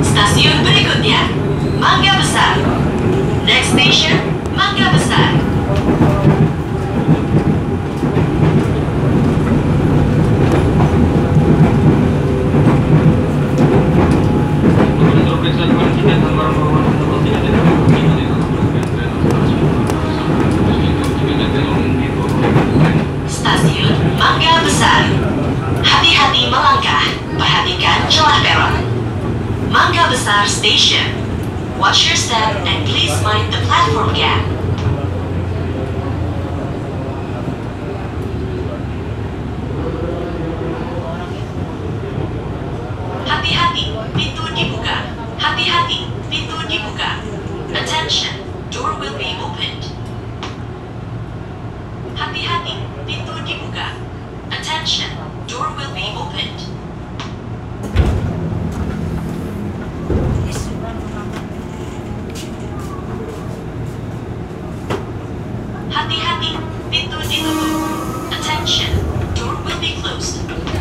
Stasiun berikutnya, Mangga Besar. Next station, Mangga Besar. Stasiun Mangga Besar. Hati-hati melangkah, perhatikan celah peron. Mangga Besar Station. Watch your step and please mind the platform gap. Hati-hati, pintu dibuka. Hati-hati, pintu dibuka. Attention, door will be opened. Hati-hati, pintu dibuka. Attention, door will be opened. Hati-hati, pintu ditutup. Attention, door will be closed.